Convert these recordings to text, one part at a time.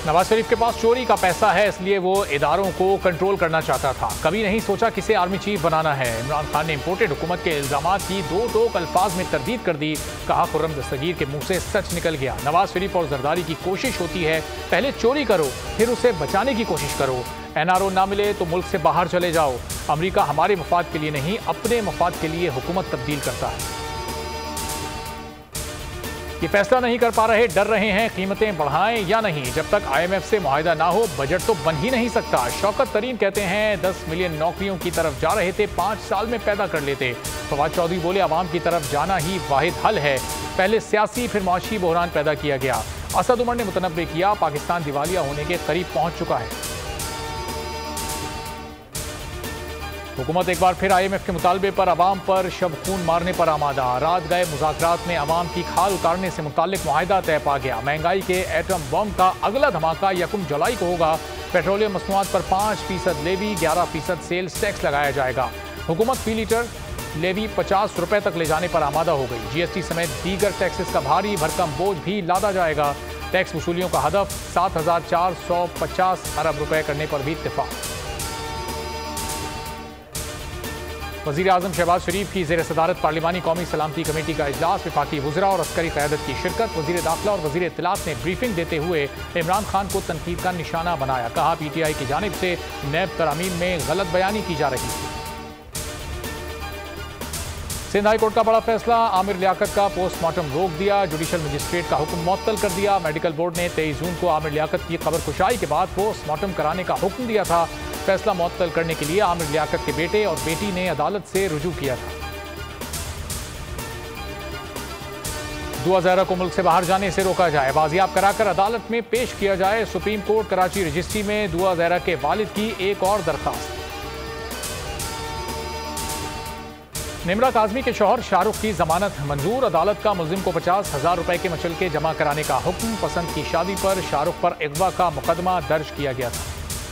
नवाज शरीफ के पास चोरी का पैसा है, इसलिए वो इदारों को कंट्रोल करना चाहता था। कभी नहीं सोचा किसे आर्मी चीफ बनाना है। इमरान खान ने इंपोर्टेड हुकूमत के इल्जामात की दो टोक अल्फाज में तरदीद कर दी। कहा खुर्रम दस्तगीर के मुंह से सच निकल गया। नवाज शरीफ और जरदारी की कोशिश होती है पहले चोरी करो फिर उसे बचाने की कोशिश करो। NRO ना मिले तो मुल्क से बाहर चले जाओ। अमरीका हमारे मफाद के लिए नहीं अपने मफाद के लिए हुकूमत तब्दील करता है। ये फैसला नहीं कर पा रहे, डर रहे हैं कीमतें बढ़ाएं या नहीं। जब तक IMF से मुआहिदा ना हो बजट तो बन ही नहीं सकता। शौकत तरीन कहते हैं 10 मिलियन नौकरियों की तरफ जा रहे थे, 5 साल में पैदा कर लेते। फवाद चौधरी बोले अवाम की तरफ जाना ही वाहिद हल है। पहले सियासी फिर मुआशी बहरान पैदा किया गया। असद उमर ने मुतनब्बे किया पाकिस्तान दिवालिया होने के करीब पहुंच चुका है। हुकूमत एक बार फिर IMF के मुतालबे पर अवाम पर शब खून मारने पर आमादा। रात गए मुज़ाकरात में अवाम की खाल उतारने से मुताल्लिक मुआहिदा तय पा गया। महंगाई के एटम बम का अगला धमाका 1 जुलाई को होगा। पेट्रोलियम मसनूआत पर 5% लेवी, 11% सेल्स टैक्स लगाया जाएगा। हुकूमत फी लीटर लेवी 50 रुपए तक ले जाने पर आमादा हो गई। GST समेत दीगर टैक्सेस का भारी भरकम बोझ भी लादा जाएगा। टैक्स वसूलियों का हदफ 7,450 अरब रुपए करने पर भी इत्तेफाक। वज़ीर आज़म शहबाज शरीफ की ज़ेर सदारत पार्लिमानी कौमी सलामती कमेटी का इजलास, वफाकी वज़रा और अस्करी क़यादत की शिरकत। वज़ीर दाखिला और वज़ीर इत्तलात ने ब्रीफिंग देते हुए इमरान खान को तनकीद का निशाना बनाया। कहा PTI की जानिब से नैब तरामीम में गलत बयानी की जा रही है। सिंध हाई कोर्ट का बड़ा फैसला, आमिर लियाकत का पोस्टमार्टम रोक दिया। जुडिशल मजिस्ट्रेट का हुक्म मुअत्तल कर दिया। मेडिकल बोर्ड ने 23 जून को आमिर लियाकत की खबर खुशाई के बाद पोस्टमार्टम कराने का हुक्म दिया था। फैसला मुअत्तल करने के लिए आमिर लियाकत के बेटे और बेटी ने अदालत से रुजू किया था। दुआ ज़हरा को मुल्क से बाहर जाने से रोका जाए, बाजियाब कराकर अदालत में पेश किया जाए। सुप्रीम कोर्ट कराची रजिस्ट्री में दुआ ज़हरा के वालिद की एक और दरखास्त। निमरा काज़मी के शौहर शाहरुख की जमानत मंजूर। अदालत का मुल्जिम को 50,000 रुपए के मचलके जमा कराने का हुक्म। पसंद की शादी पर शाहरुख पर अगवा का मुकदमा दर्ज किया गया था।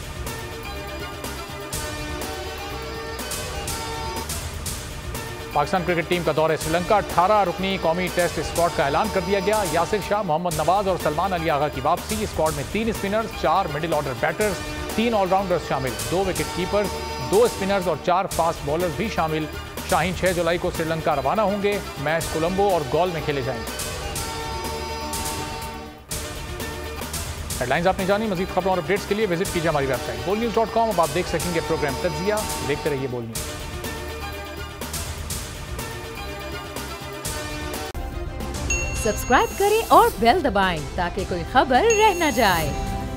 पाकिस्तान क्रिकेट टीम का दौरे श्रीलंका। 18 रुकनी कौमी टेस्ट स्क्वाड का ऐलान कर दिया गया। यासिर शाह, मोहम्मद नवाज और सलमान अली आगा की वापसी। स्क्वाड में 3 spinners, 4 middle order batters, 3 allrounders शामिल, 2 विकेट कीपर्स, 2 स्पिनर्स और 4 फास्ट बॉलर्स भी शामिल। शाहीन 6 जुलाई को श्रीलंका रवाना होंगे। मैच कोलंबो और गॉल में खेले जाएंगे। हेडलाइंस आपने जानी। मजीद खबरों और अपडेट्स के लिए विजिट कीजिए हमारी वेबसाइट bolnews.com। अब आप देख सकेंगे प्रोग्राम तज्जिया। देखते रहिए बोल न्यूज। सब्सक्राइब करें और बेल दबाएं ताकि कोई खबर रह न जाए।